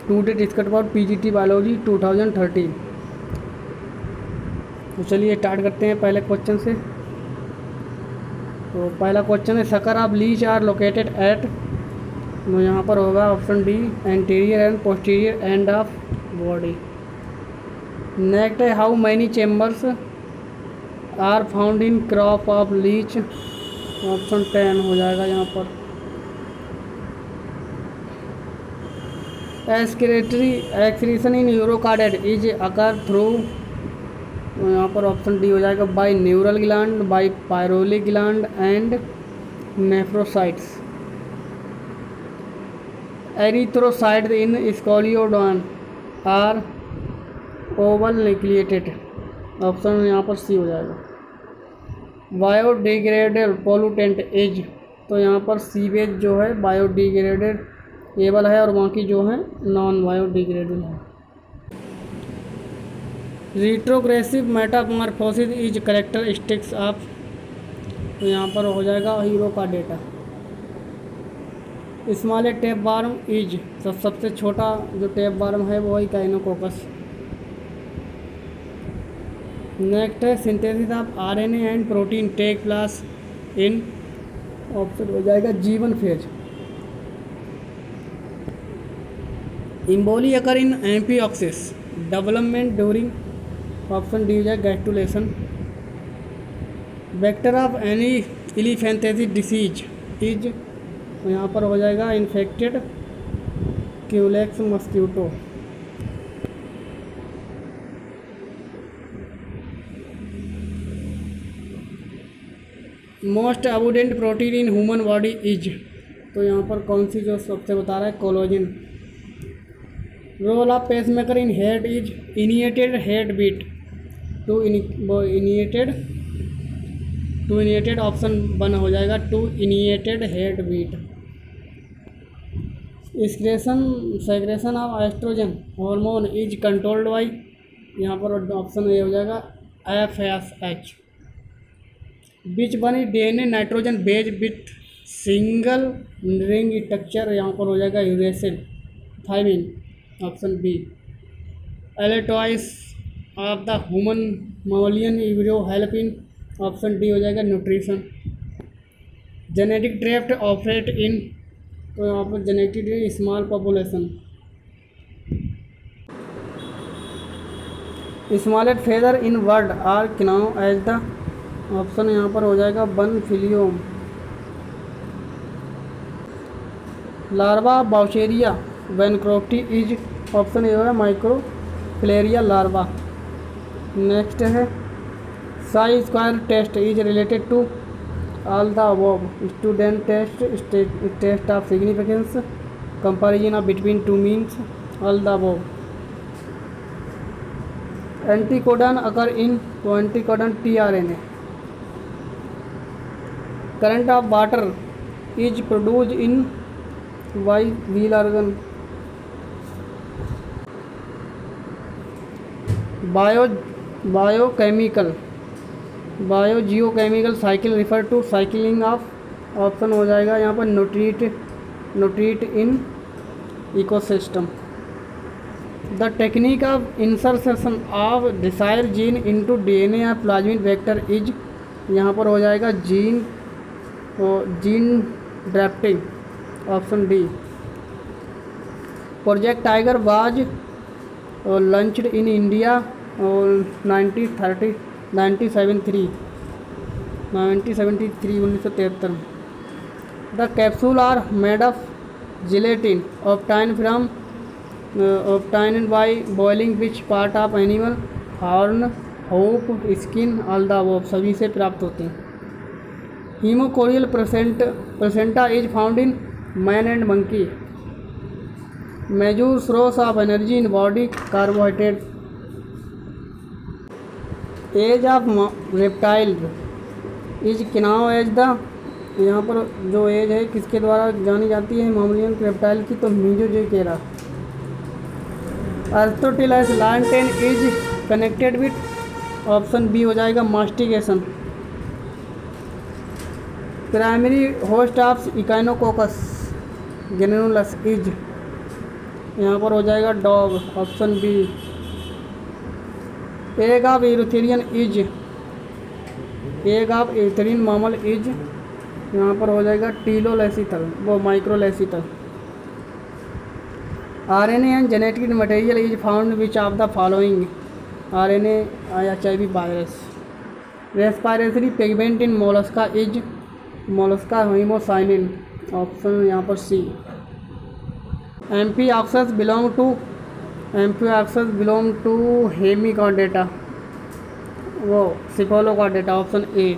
Today discuss about PGT biology 2013। तो चलिए start करते हैं पहले क्वेश्चन से। तो पहला क्वेश्चन है sucker of leech are located at, तो यहाँ पर होगा option D anterior and posterior end of body. Next है how many chambers are found in crop of leech, option 10 हो जाएगा यहाँ पर। Excretory excretion in urochordate is occur through, तो यहाँ पर ऑप्शन डी हो जाएगा by neural gland, by pyloric gland and nephrocytes. Erythrocytes in scoliodon are oval nucleated, option यहाँ पर सी हो जाएगा। बायोडिग्रेडेबल पोल्यूटेंट इज, तो यहाँ पर सीवेज जो है बायोडिग्रेडेबल है और बाकी जो है नॉन बायोडिग्रेडेबल है। Retrogressive metamorphosis is characteristics of, तो यहाँ पर हो जाएगा हीरो का डेटा। स्मॉलेस्ट टेप वार्म इज, सबसे छोटा जो टेप वार्म है वो है काइनोकोकस। नेक्स्ट है synthesis of RNA and protein take place in, option हो जाएगा G1 phase. Emboly occur in amphioxus development during, option D हो जाएगा gastrulation. Vector of any elephantiasis disease is, तो यहाँ पर हो जाएगा infected culex mosquito. Most abundant protein in human body is, तो यहाँ पर कौन सी जो सबसे बता रहा है collagen. Role of pacemaker in heart is initiated heart beat to initiated, option 1 हो जाएगा to initiated heart beat. Secretion of estrogen hormone is controlled by, यहाँ पर ऑप्शन ए हो जाएगा FSH। बीच बनी DNA nitrogen base with single ring structure, यहाँ पर हो जाएगा uracil thymine, option B. Allantois of the human mammalian इविडो हेल्प इन, ऑप्शन डी हो जाएगा nutrition. Genetic drift operate in, तो यहाँ पर genetic small population. Smallest feather in world are known as the, option यहाँ पर हो जाएगा filoplume. Larva Wuchereria bancrofti is, option A है माइक्रोफिलेरिया लार्वा। नेक्स्ट है chi square test is related to all the above, student test, test of significance, comparison of between two means, all the above. Anticodon occur in, तो anticodon tRNA। Current of water is produce in वाई wheel organ. Biogeochemical cycle refer to cycling of, option हो जाएगा यहाँ पर nutrient in ecosystem. The technique of insertion of desire gene into DNA या plasmid vector is, यहाँ पर हो जाएगा gene grafting, option D. Project tiger was launched in India 1973। The capsule are made of gelatin obtained by boiling which part of animal, horn, hoof, skin, all the above, सभी से प्राप्त होते हैं। Haemochorial placenta is found in man and monkey. Major source of energy in body carbohydrate. Age of reptile is known as the, यहाँ पर जो as है किसके द्वारा जानी जाती है मामूलियन रेप्टाइल की, तो Mesozoic era. Aristotle's lantern is connected with, option B हो जाएगा mastication. Primary host of echinococcus granulosus is, यहाँ पर हो जाएगा dog, option B. Egg of eutherian is, egg of eutherian mammal is, यहाँ पर हो जाएगा टीलोलेसिथल, वो microlecithal. RNA and genetic material is found which of the following, RNA HIV virus. Respiratory pigment in mollusca is, mollusca haemocyanin, option यहाँ पर C. एम्फीऑक्सस belong to, amphioxus belong to hemichordata, वो cephalochordata, option A.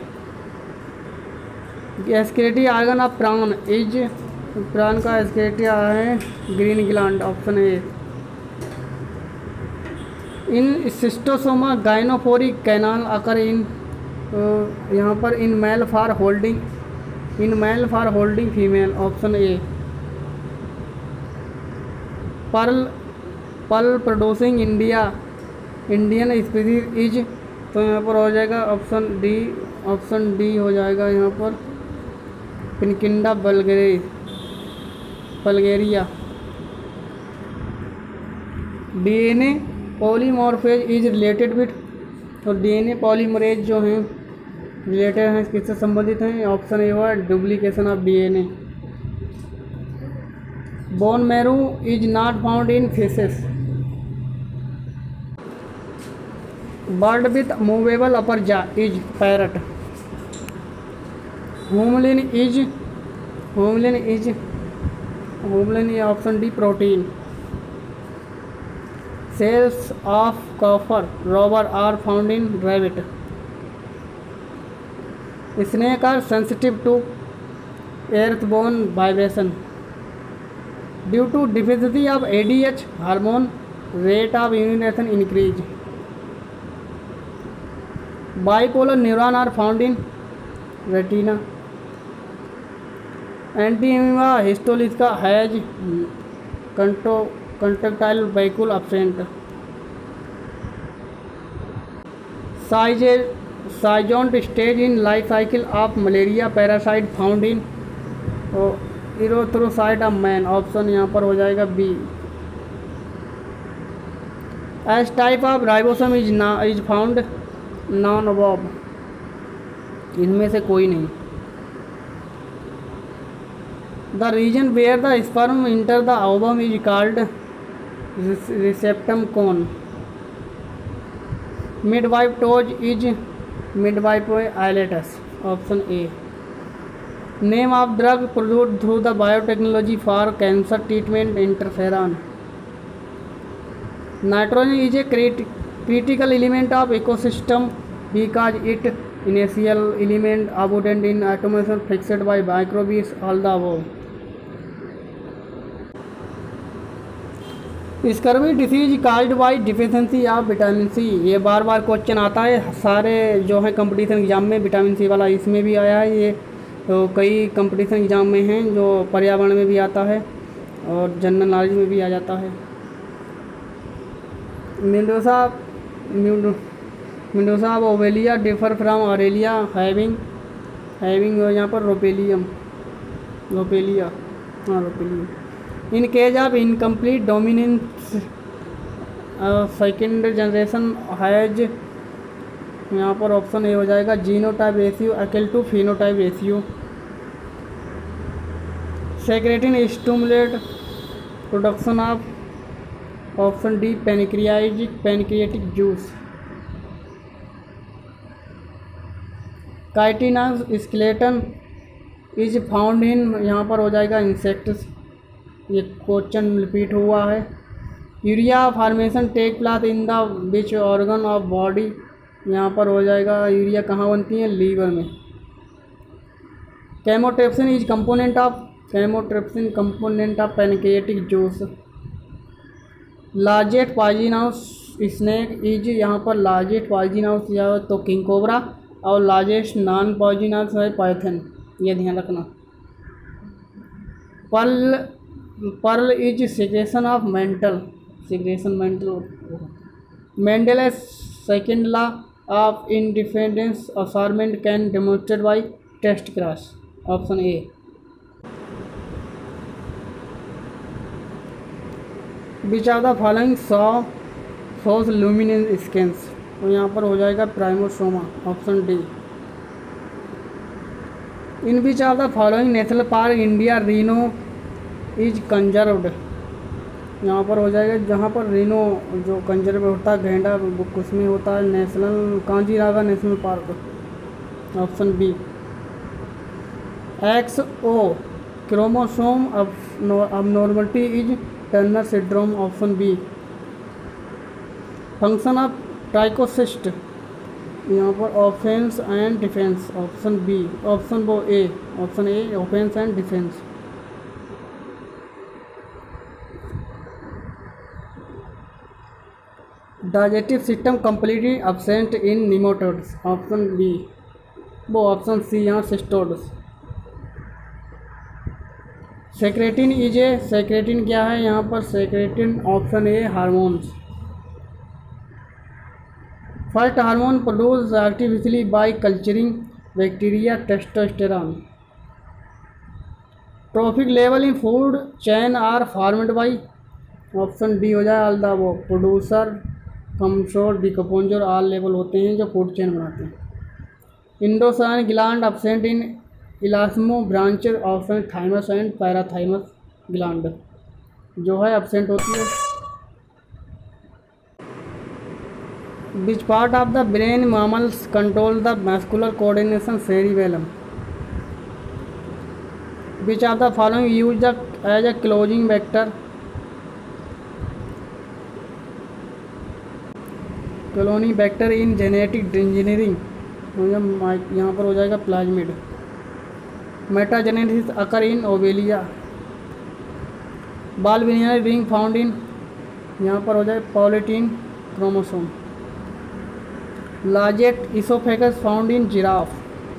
Excretory organ of prawn is, prawn का excretory है green gland, option A. In schistosoma gynaecophoric canal occur in, यहाँ पर in male for holding, in male for holding female, option A. Pearl producing India, Indian species is, तो यहाँ पर हो जाएगा option D, option D हो जाएगा यहाँ पर पिनकिंडा बल्गेरिया। DNA polymerase is related with, तो DNA पॉलीमरेज जो हैं रिलेटेड हैं, किससे संबंधित हैं, ऑप्शन ए हुआ duplication of DNA। Bone marrow is not found in fishes. Bird with movable upper jaw is parrot. होमलिन इज, होमलिन इज, होमलिन ये option D protein. Cells of copper robber are found in rabbit. Snake are sensitive to earthborne vibration. Due to deficiency of ADH hormone rate of urination increase. Bipolar neuron are found in retina. Entamoeba histolytica has contractile vehicle absent. Schizont stage in life cycle of malaria parasite found in erythrocyte of man, option यहाँ पर हो जाएगा B. S type of ribosome is found none above, इनमें से कोई नहीं। The region where the sperm enter the ovum is called reception cone. Midwife toad is midwife Alytes, option A. Name of drug produced through the biotechnology for cancer treatment interferon. Nitrogen is a critical element of ecosystem because it initial element abundant in atmosphere fixed by microbes, all the above. Scurvy disease called by deficiency of vitamin C, ये बार बार question आता है सारे जो है competition exam में, vitamin C वाला इसमें भी आया है, ये तो कई कंपटीशन एग्ज़ाम में हैं, जो पर्यावरण में भी आता है और जनरल नॉलेज में भी आ जाता है। Mendoza of ovelia differ from aurelia having यहाँ पर रोपेलिया, हाँ रोपेलिया। In case of incomplete dominance second generation has, यहाँ पर ऑप्शन ए हो जाएगा genotype ratio equal to phenotype ratio. Secretin stimulate production of, option D pancreatic juice. Chitinous skeleton is found in, यहाँ पर हो जाएगा इंसेक्ट्स, ये क्वेश्चन रिपीट हुआ है। Urea formation take place in the which organ of body, यहाँ पर हो जाएगा यूरिया कहाँ बनती है, लीवर में। Chymotrypsin is component of, chymotrypsin component of pancreatic juice. Largest poisonous snake is, यहाँ पर लार्जेस्ट पॉइजनस या तो किंग कोबरा और लार्जेस्ट नॉन पॉइजनस है पाइथन, ये ध्यान रखना। Pearl is secretion of mantle, Mendel's second law of independence assortment can demonstrate by test cross, option A. Which of the following shows luminance scans, तो यहाँ पर हो जाएगा प्राइमोसोमा, option D. In which of the following national park India rhino is conserved, यहाँ पर हो जाएगा जहाँ पर रीनो जो कंजर्व होता है गैंडा उसमें होता है national Kaziranga national park, option B. XO chromosome abnormality is Turner syndrome, option B. Function of trichocyst, यहाँ पर offence and defence, option B, option वो A, option A offence and defence. Digestive system completely absent in nematodes, option B, वो option C यहाँ cestodes. Secretin is a, secretin क्या है यहाँ पर, secretin option A hormones. First hormone produce artificially by culturing bacteria testosterone. Trophic level in food chain are formed by, option D हो जाए all the वो, producer consumer decomposer all level होते हैं जो फूड चैन बनाते हैं। Endocrine gland absent in elasmobranchs, option thymus and parathymus gland जो है एब्सेंट होती है। Which part of the brain mammals control the muscular coordination, cerebellum. Which of the following use as a cloning vector, colony vector in genetic engineering, यहाँ पर हो जाएगा plasmid. Metagenesis occur in Obelia. Balbiani ring found in, यहाँ पर हो जाए polytene chromosome. Largest oesophagus found in giraffe.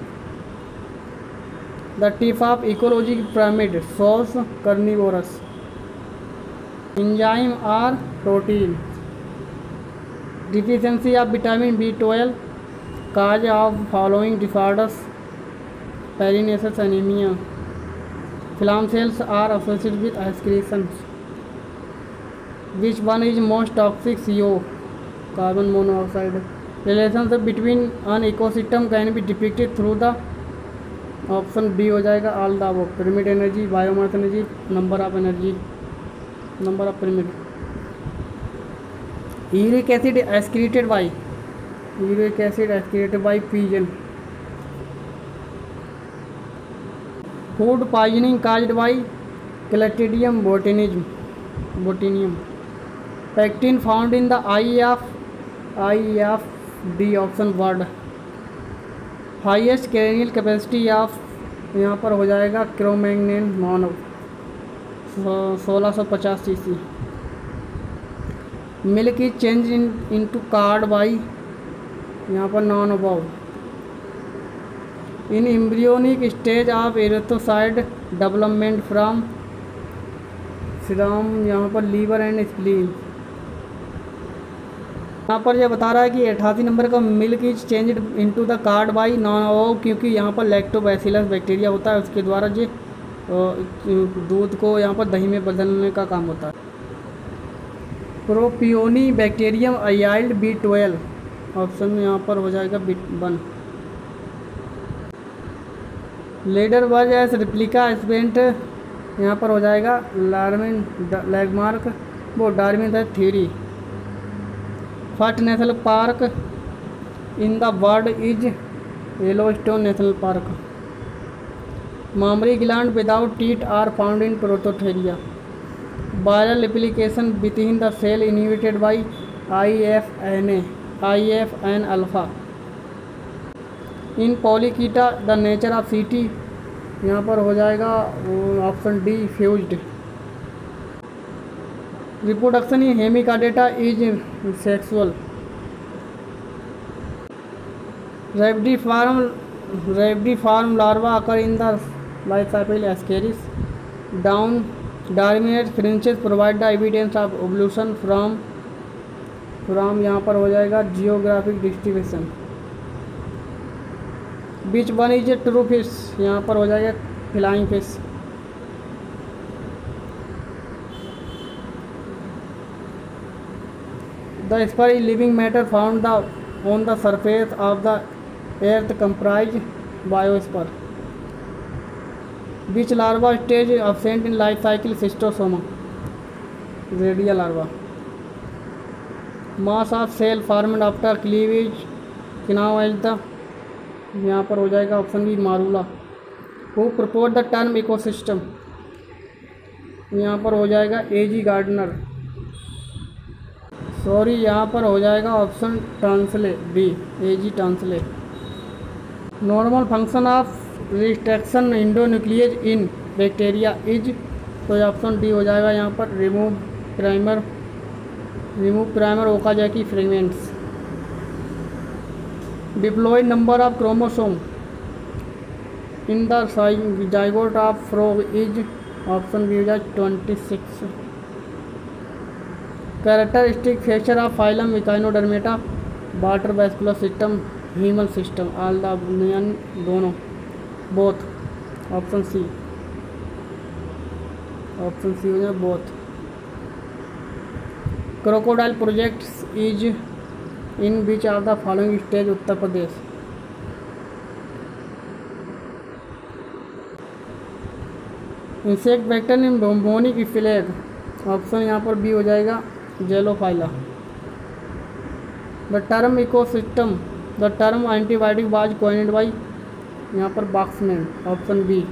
The tip of ecologic pyramid shows carnivorous. Enzyme are protein. Deficiency of vitamin B12 cause of following disorders, pernicious anaemia. Flame cells are associated with excretions. Which one is most toxic, CO carbon monoxide. Relationship between an ecosystem can be depicted through the, option D हो जाएगा all the above, pyramid energy, biomass energy, number of energy, number of pyramid. Uric acid excreted by, uric acid excreted by pigeon. Food poisoning caused by Clostridium botulinum. Pecten found in the eye of D, option bird. Highest cranial capacity of, यहाँ पर हो जाएगा Cro-Magnon मानव 1650 cc। Milk is change into curd by, यहाँ पर none above. In embryonic stage of erythrocyte development from, यहाँ पर liver and spleen. यहाँ पर यह बता रहा है कि 88 नंबर का milk is changed into the curd by none above, क्योंकि यहाँ पर लैक्टोबैसिलस बैक्टीरिया होता है, उसके द्वारा जो दूध को यहाँ पर दही में बदलने का काम होता है। प्रोपियोनी बैक्टीरियम अयाइल्ड B12, ऑप्शन यहाँ पर हो जाएगा B1। Ladder was as replica spent, यहाँ पर हो जाएगा लार्मिन लैगमार्क, वो डार्विन है theory. First national park in the world is Yellowstone national park. Mammary gland without teeth are found in prototheria. Viral application within the cell inhibited by IFN alpha. In polychaeta the nature of setae, यहाँ पर हो जाएगा option D fused. Reproduction in hemichordata is sexual. Rhabdiform larva occur in the life cycle ascaris. Darwin's finches provide the evidence of evolution from यहाँ पर हो जाएगा geographic distribution. Which one is a true fish, यहाँ पर हो जाएगा flying fish. The sphere is living matter found on the surface of the earth comprise biosphere. Which larva stage is absent in life cycle? Schistosoma. Radial larva. Mass of cell formed after cleavage. Kinawalta. यहाँ पर हो जाएगा option B मारूला। Who proposed the term ecosystem? यहाँ पर हो जाएगा A.G. Gardener. Sorry, यहाँ पर हो जाएगा option Tansley B, A.G. Tansley. Normal function of restriction endonuclease in bacteria is, तो ऑप्शन डी हो जाएगा यहाँ पर remove primer Okazaki fragments. Diploid number of chromosome in the zygote of frog is, option B हो जाए 26। Characteristic feature of phylum Echinodermata, water vascular system, haemal system, all the दोनों, both, option C हो जाए both. Crocodile projects is in which of the following stage? Uttar Pradesh. Insect vector in bubonic plague, option यहाँ पर B हो जाएगा Xenopsylla. The term ecosystem, the term antibiotic was coined by, यहाँ पर Waksman, option B.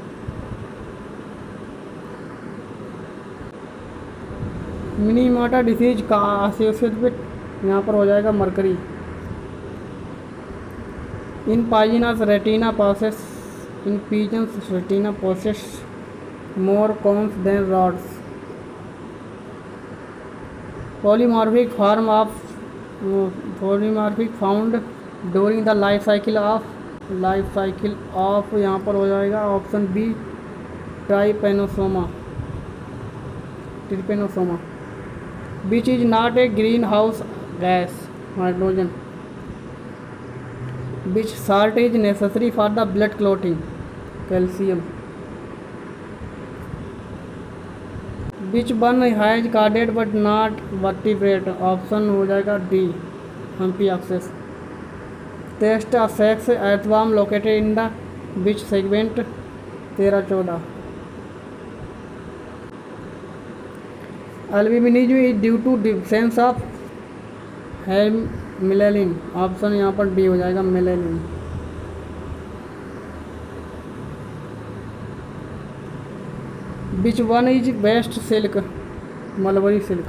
Minamata disease का associate with, यहाँ पर हो जाएगा mercury. In pigeons retina process, in pigeons retina process more cones than rods. Polymorphic form of polymorphic found during the life cycle of, यहाँ पर हो जाएगा option B Trypanosoma. Which is not a green house gas, hydrogen. Which salt is necessary for the blood clotting, calcium. Which one has chorded but not vertebrate, option हो जाएगा D amphioxus. Test of sex earthworm located in the which segment, 13-14। Albinism is due to difference of melanin, option यहाँ पर D हो जाएगा melanin. Which one is best silk, mulberry silk,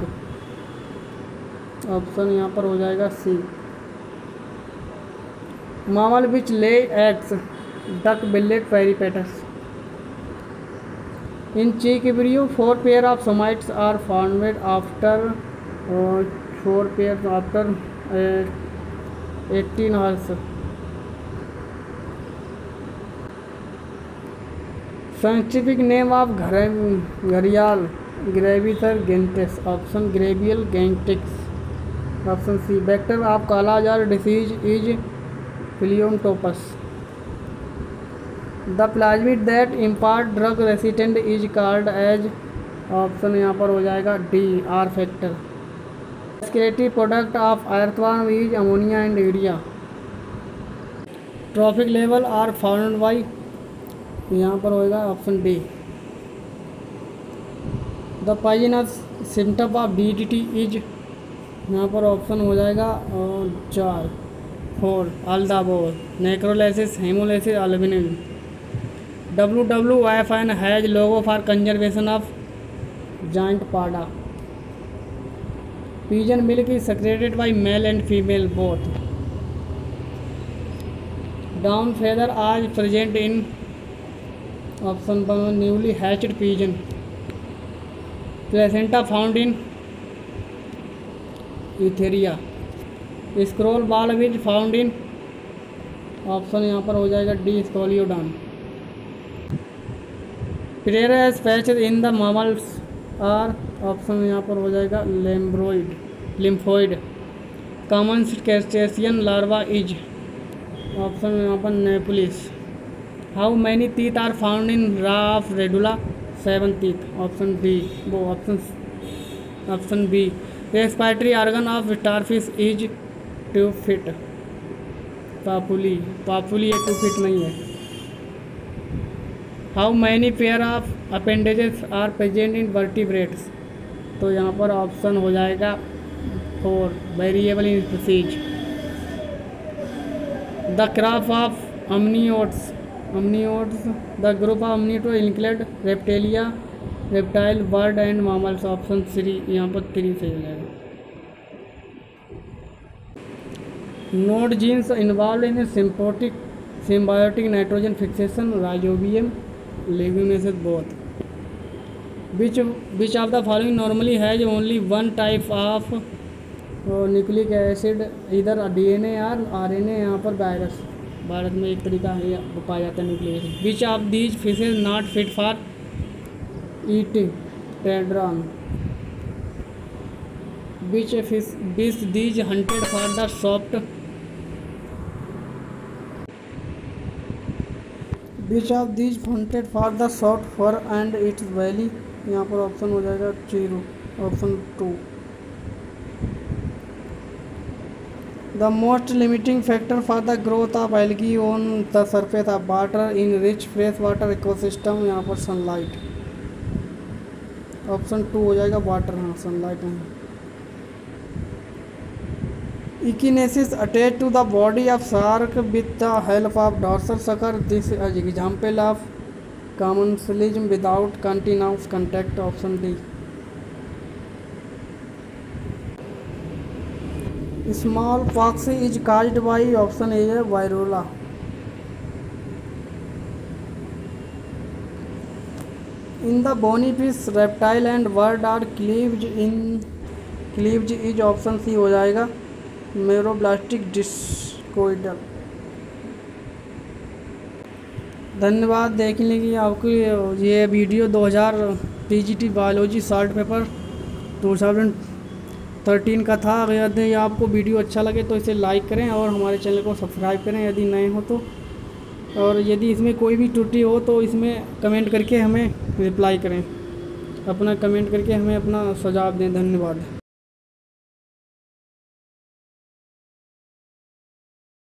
option यहाँ पर हो जाएगा C. Mammal which lay eggs, duck bill rate पेरिपेटस। In chick embryo 4 pair of somites are formed after 18 hours। Scientific name of घड़ियाल, Gavialis gangeticus, option Gavialis gangeticus, option C. Vector of kala azar disease is Phlebotomus. The plasmid that impart drug resistant is called as, option यहाँ पर हो जाएगा D R factor. Excretive product of earthworm is ammonia and urea. Trophic level are found by, यहाँ पर होगा option D. The poisonous symptom of DDT is, यहाँ पर option हो जाएगा 4 all the above, necrolysis, haemolysis, albinism. WWFN has logo for conservation of giant panda. Pigeon milk is secreted by male and female both. Down feather as present in, option newly hatched pigeon. Placenta found in eutheria. Scroll ball is found in, option यहाँ पर हो जाएगा D Scoliodon. Peyer's patches in the mammals are, option यहाँ पर हो जाएगा lymphoid. Common crustacean larva is, option यहाँ पर nauplius. How many teeth are found in row of radula, 7 teeth, option B, वो option B. Respiratory organ of starfish is 2 feet. Papulae ये 2 feet नहीं है। How many pair of appendages are present in vertebrates? तो यहाँ पर option हो जाएगा 4, variable in species. The craft of amniotes the group of amniote include reptilia, reptile, bird and mammals. Option 3, यहाँ पर 3 सही हो जाएगा। Nod genes involve in symbiotic nitrogen fixation, Rhizobium, Leguminosae both. Which of the following normally has only one type of nucleic acid, इधर DNA और RNA। यहाँ पर virus में एक तरीका है पाया जाता है nucleic acid. Which of these fishes not fit for eating? Tadron। Which these hunted for the soft? Which of these hunted for the soft fur and its belly? यहाँ पर ऑप्शन हो जाएगा 0, option 2। The most limiting factor for the growth of algae on the surface of water in rich freshwater ecosystem, यहाँ पर sunlight. Option 2 हो जाएगा water, हाँ sunlight नहीं। Echinosis attached to the body of shark with the help of dorsal sucker. This is an example of commensalism without continuous contact. Option D. Smallpox is caused by, option A है variola। In the bony fish, reptile and bird are cleavage is option C हो जाएगा मेरोब्लास्टिक discoidal. धन्यवाद देखने की। आपको ये video 2000 PGT biology short paper 2013 का था। अगर यदि आपको वीडियो अच्छा लगे तो इसे लाइक करें और हमारे चैनल को सब्सक्राइब करें यदि नए हो तो। और यदि इसमें कोई भी त्रुटि हो तो इसमें कमेंट करके हमें रिप्लाई करें, अपना कमेंट करके हमें अपना सुझाव दें। धन्यवाद।